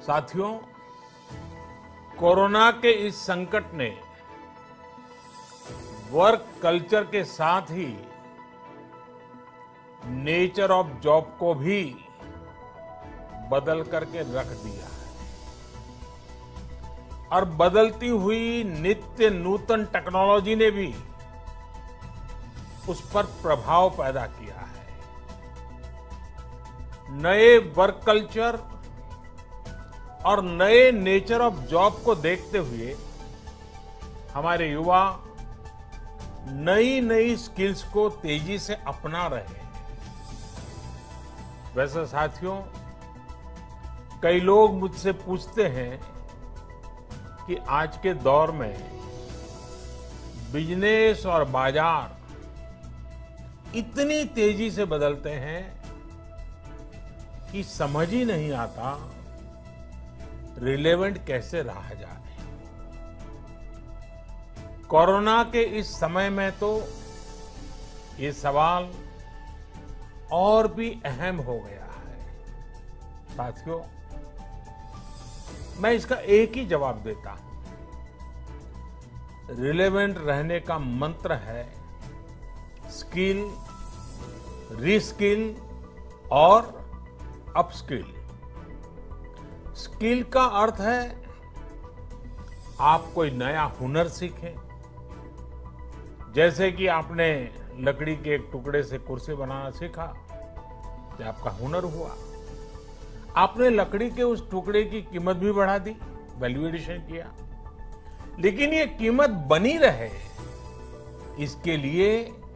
साथियों, कोरोना के इस संकट ने वर्क कल्चर के साथ ही नेचर ऑफ जॉब को भी बदल करके रख दिया है और बदलती हुई नित्य नूतन टेक्नोलॉजी ने भी उस पर प्रभाव पैदा किया है। नए वर्क कल्चर और नए नेचर ऑफ जॉब को देखते हुए हमारे युवा नई नई स्किल्स को तेजी से अपना रहे हैं। वैसे साथियों, कई लोग मुझसे पूछते हैं कि आज के दौर में बिजनेस और बाजार इतनी तेजी से बदलते हैं कि समझ ही नहीं आता रिलेवेंट कैसे रहा जाए। कोरोना के इस समय में तो ये सवाल और भी अहम हो गया है। साथियों, मैं इसका एक ही जवाब देता हूं। रिलेवेंट रहने का मंत्र है स्किल, रीस्किल और अपस्किल। स्किल का अर्थ है आप कोई नया हुनर सीखें। जैसे कि आपने लकड़ी के एक टुकड़े से कुर्सी बनाना सीखा, तो आपका हुनर हुआ। आपने लकड़ी के उस टुकड़े की कीमत भी बढ़ा दी, वैल्यू एडिशन किया। लेकिन ये कीमत बनी रहे, इसके लिए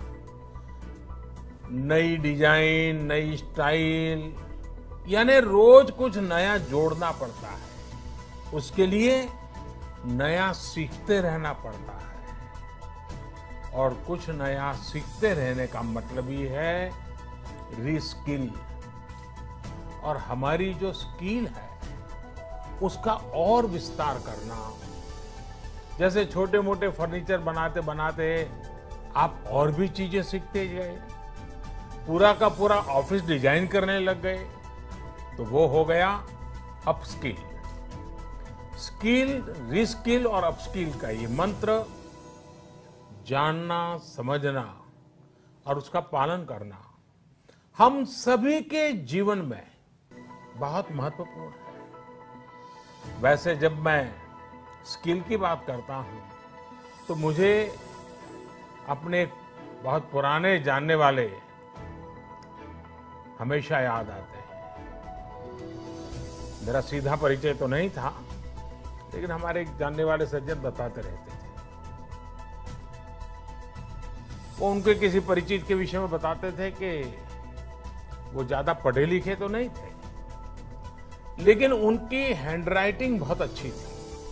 नई डिजाइन, नई स्टाइल, यानी रोज कुछ नया जोड़ना पड़ता है। उसके लिए नया सीखते रहना पड़ता है। और कुछ नया सीखते रहने का मतलब ही है रीस्किल। और हमारी जो स्किल है उसका और विस्तार करना। जैसे छोटे मोटे फर्नीचर बनाते बनाते आप और भी चीजें सीखते गए, पूरा का पूरा ऑफिस डिजाइन करने लग गए, तो वो हो गया अपस्किल। स्किल, रीस्किल और अपस्किल का ये मंत्र जानना, समझना और उसका पालन करना हम सभी के जीवन में बहुत महत्वपूर्ण है। वैसे जब मैं स्किल की बात करता हूं तो मुझे अपने बहुत पुराने जानने वाले हमेशा याद आते हैं। मेरा सीधा परिचय तो नहीं था, लेकिन हमारे एक जानने वाले सज्जन बताते रहते थे। वो उनके किसी परिचित के विषय में बताते थे कि वो ज्यादा पढ़े लिखे तो नहीं थे, लेकिन उनकी हैंडराइटिंग बहुत अच्छी थी।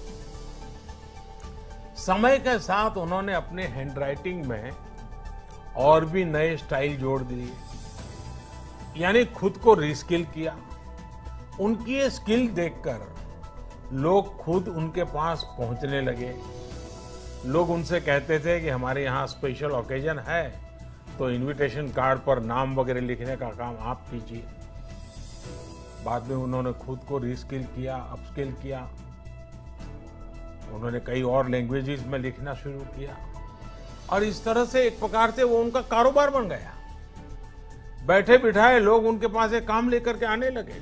समय के साथ उन्होंने अपने हैंडराइटिंग में और भी नए स्टाइल जोड़ दिए, यानी खुद को रीस्किल किया। उनकी ये स्किल देखकर लोग खुद उनके पास पहुंचने लगे। लोग उनसे कहते थे कि हमारे यहाँ स्पेशल ओकेजन है तो इनविटेशन कार्ड पर नाम वगैरह लिखने का काम आप कीजिए। बाद में उन्होंने खुद को रीस्किल किया, अपस्किल किया। उन्होंने कई और लैंग्वेजेस में लिखना शुरू किया और इस तरह से एक प्रकार से वो उनका कारोबार बन गया। बैठे बिठाए लोग उनके पास एक काम लेकर के आने लगे।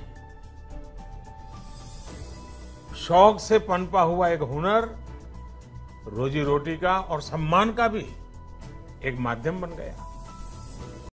शौक से पनपा हुआ एक हुनर रोजी रोटी का और सम्मान का भी एक माध्यम बन गया।